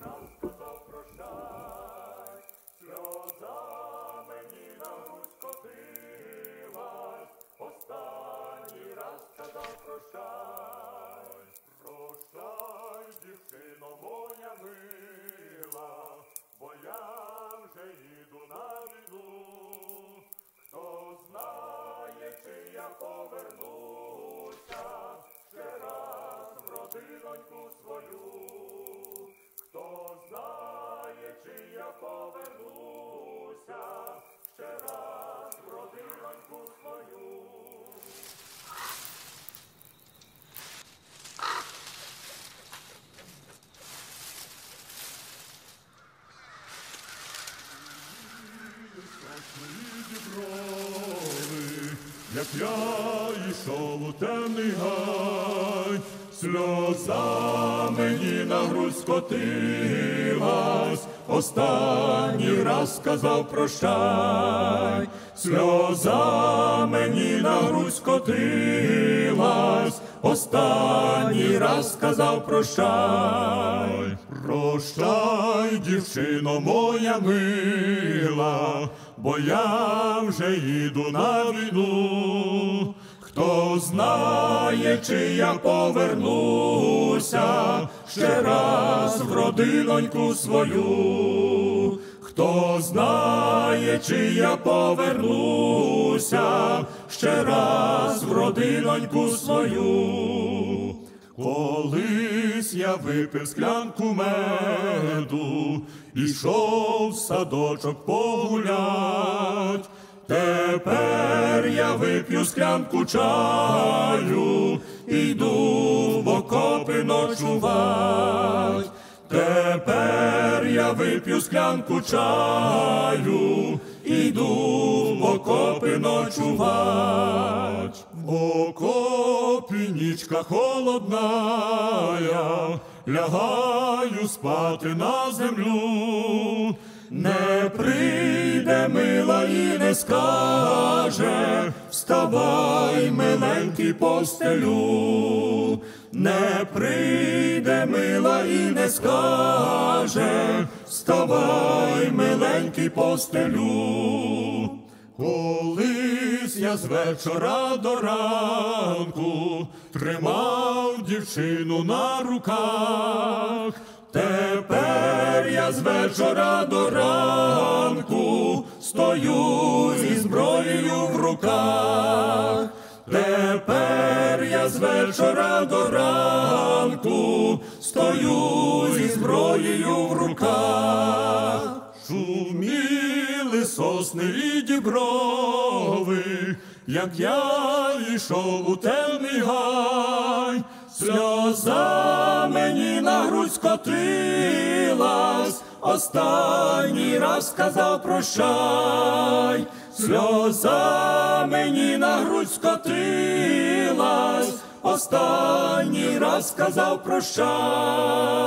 раз сказав прощай, сльоза мені на грудь скотилась, останній раз сказав прощай. Прощай, дівчино моя мила, бо я вже їду на війну. Хто знає, чи я повернуся ще раз в родиноньку свою. Хто знає, чи я повернуся ще раз в родиноньку свою. Як я йшов у темний гай, сльоза мені на грудь скотилась, останній раз сказав прощай. Сльоза мені на грудь скотилась, останній раз сказав прощай. Прощай, дівчино моя мила, бо я вже їду на війну. Хто знає, чи я повернуся ще раз в родиноньку свою. Хто знає, чи я повернуся ще раз в родиноньку свою. Колись я випив склянку меду, ішов в садочок погулять. Тепер я вип'ю склянку чаю, іду в окопи ночувать. Тепер я вип'ю склянку чаю, іду в окопи ночувать. В окопі нічка холодная, лягаю спати на землю. Не прийде мила і не скаже, вставай, миленький, постелю. Не прийде мила і не скаже, вставай, миленький, постелю. Колись я з вечора до ранку тримав дівчину на руках. Тепер я з вечора до ранку стою зі зброєю в руках. Тепер я з вечора до ранку стою зі зброєю в руках. Шуміли сосни і діброви, як я йшов у темний гай. Сльоза мені на грудь скотилась, останній раз сказав прощай. Сльоза мені на грудь скотилась, останній раз сказав прощай.